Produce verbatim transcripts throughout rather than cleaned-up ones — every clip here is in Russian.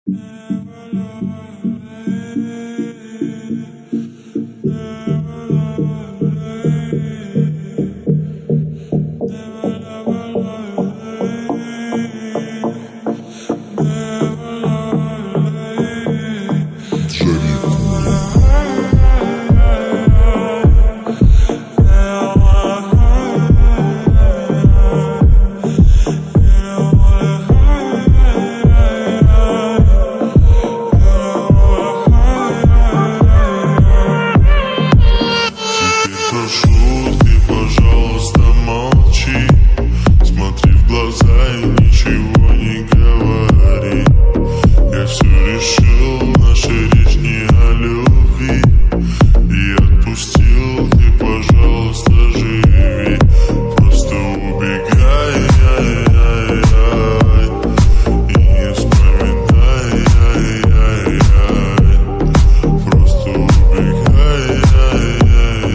Прошу, ты, пожалуйста, молчи. Смотри в глаза и ничего не говори. Я все решил, наша речь не о любви. И отпустил, ты, пожалуйста, живи. Просто убегай, ай, ай, ай, и не вспоминай, ай, ай, ай. Просто убегай, ай, ай,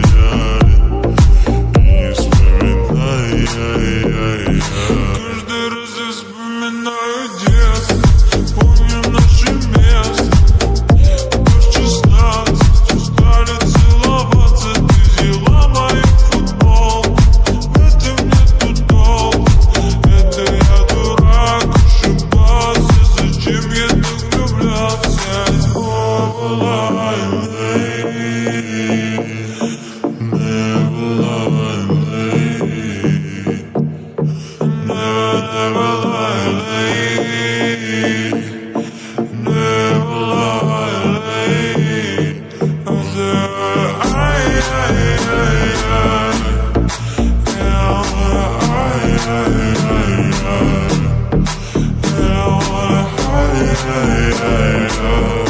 каждый раз я вспоминаю детство, помню наше место. В шестнадцать устали целоваться, ты взяла мою футболку. В этом нету толку, это я дурак, ошибался. Зачем я так влюблялся? Never lie, never lie, never lie, never lie. I'm there, I, I, I, I. Yeah, I wanna, I, I, I, I. Yeah, I wanna, I, I, I, I.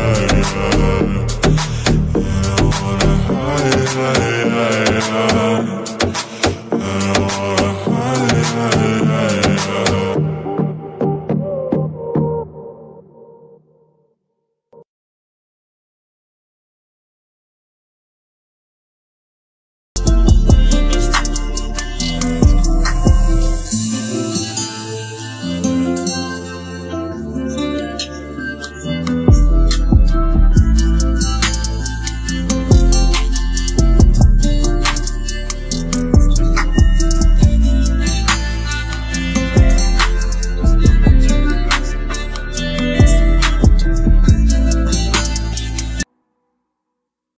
I, I, I, I.